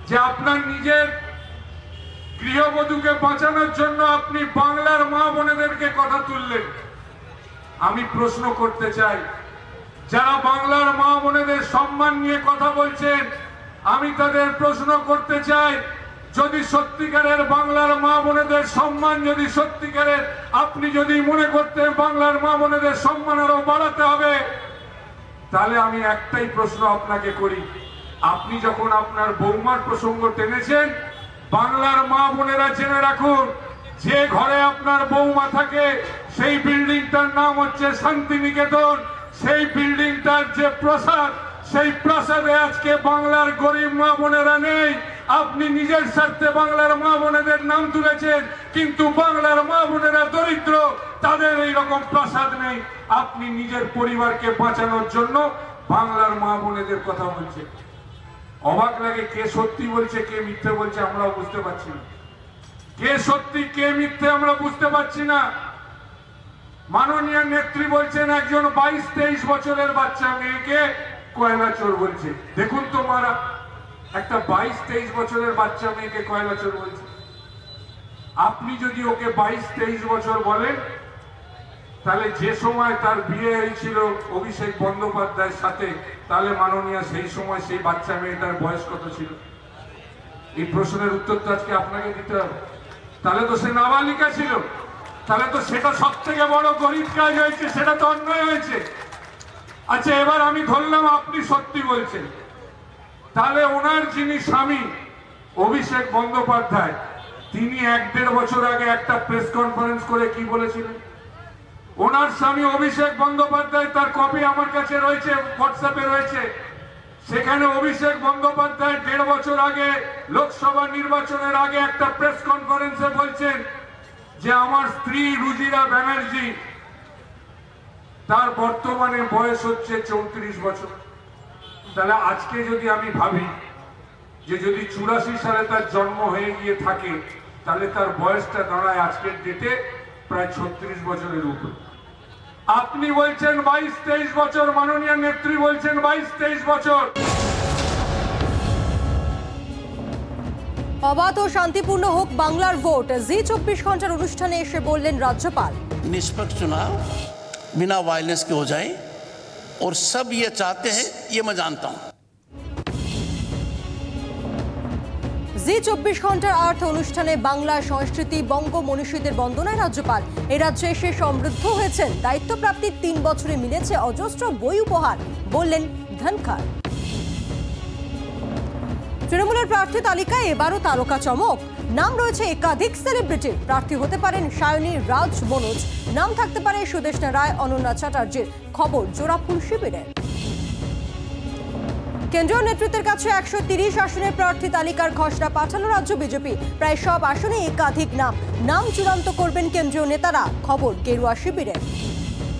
যে আপনার নিজের গৃহবধূকে বাঁচানোর জন্য আপনি বাংলার মা বোনেদেরকে কথা তুললেন। আমি প্রশ্ন করতে চাই, যারা বাংলার মা বোনেদের সম্মান নিয়ে কথা বলছেন, আমি তাদের প্রশ্ন করতে চাই, যদি সত্যিকারের বাংলার মা বোনেদের সম্মান যদি সত্যিকারের আপনি যদি মনে করতেন বাংলার মা বোনেদের সম্মান আরো বাড়াতে হবে, তাহলে আমি একটাই প্রশ্ন আপনাকে করি, আপনি যখন আপনার বৌমার প্রসঙ্গ টেনেছেন, বাংলার মা বোনেরা জেনে রাখুন, যে ঘরে আপনার বৌমা থাকে সেই বিল্ডিংটার নাম হচ্ছে শান্তিনিকেতন। সেই বিল্ডিংটার যে প্রাসাদ, সেই প্রাসাদে আজকে বাংলার গরিব মা বোনেরা নেই। আপনি নিজের স্বার্থে বাংলার মা বোনেদের নাম তুলেছেন, কিন্তু বাংলার মা বোনেরা দরিদ্র, তাদের এইরকম প্রাসাদ নেই। আপনি নিজের পরিবারকে বাঁচানোর জন্য বাংলার মা বোনেদের কথা বলছেন। অবাক লাগে, কে সত্যি বলছে কে মিথ্যে বলছে আমরাও বুঝতে পারছি না। কে সত্যি কে মিথ্যে আমরা বুঝতে পারছি না। মাননীয় নেত্রী বলছেন একজন 22-23 বছরের বাচ্চা মেয়েকে কয়লা চোর বলছে। দেখুন তো মারা, একটা 22-23 বছরের বাচ্চা মেয়েকে কয়লা চোর বলছে। আপনি যদি ওকে 22-23 বছর বলেন, তাহলে যে সময় তার বিয়ে হয়েছিল অভিষেক বন্দ্যোপাধ্যায়ের সাথে, তাহলে মাননীয় সেই সময় সেই বাচ্চা মেয়েটার বয়স কত ছিল? এই প্রশ্নের উত্তর তো আজকে আপনাকে দিতে হবে। তাহলে তো সে নাবালিকা ছিল, তাহলে তো সেটা সব থেকে বড় গরিব কাজ হয়েছে, সেটা তো অন্যায় হয়েছে। আচ্ছা, এবার আমি ধরলাম আপনি সত্যি বলছেন, তাহলে ওনার যিনি স্বামী অভিষেক বন্দ্যোপাধ্যায়, তিনি 1-1.5 বছর আগে একটা প্রেস কনফারেন্স করে কি বলেছিলেন? ওনার স্বামী অভিষেক বন্দ্যোপাধ্যায়, তার কপি আমার কাছে রয়েছে, হোয়াটসঅ্যাপে রয়েছে। সেখানে অভিষেক বন্দ্যোপাধ্যায় 1.5 বছর আগে লোকসভা নির্বাচনের আগে একটা প্রেস কনফারেন্সে বলছেন যে আমার স্ত্রী রুজিরা ব্যানার্জি, তার বর্তমানে বয়স হচ্ছে 34 বছর। তাহলে আজকে যদি আমি ভাবি যে যদি 84 সালে তার জন্ম হয়ে গিয়ে থাকে, তাহলে তার বয়সটা দাঁড়ায় আজকের ডেটে প্রায় 36 বছরের উপর। আপনি বলছেন 22-23 বছর, মাননীয় নেত্রী বলছেন 22-23 বছর। অবাধ ও শান্তিপূর্ণ হোক বাংলার ভোট, জি 24 ঘন্টার অনুষ্ঠানে এসে বললেন রাজ্যপাল। निष्पक्ष चुनाव बिना वायलेंस के हो जाए और सब ये चाहते हैं, ये मैं जानता हूं। জি 24 ঘন্টার আর্থ অনুষ্ঠানে বাংলা সংস্কৃতি বঙ্গ মনীষীদের বন্দনায় রাজ্যপাল। এই রাজ্যে এসে সমৃদ্ধ হয়েছেন, দায়িত্বপ্রাপ্তির 3 বছরে মিলেছে অজস্র বই উপহার, বললেন ধনখড়। তৃণমূলের প্রার্থী তালিকায় এবারও তারকা চমক, নাম রয়েছে একাধিক সেলিব্রিটির। প্রার্থী হতে পারেন সায়নী রাজ মনোজ, নাম থাকতে পারে সুদেষ্ণা রায়, অনন্যা চ্যাটার্জির। খবর জোড়াফুল শিবিরের। কেন্দ্রীয় নেতৃত্বের কাছে 130 আসনের প্রার্থী তালিকার খসড়া পাঠালো রাজ্য বিজেপি। প্রায় সব আসনে একাধিক নাম চূড়ান্ত করবেন কেন্দ্রীয় নেতারা। খবর গেরুয়া শিবিরের।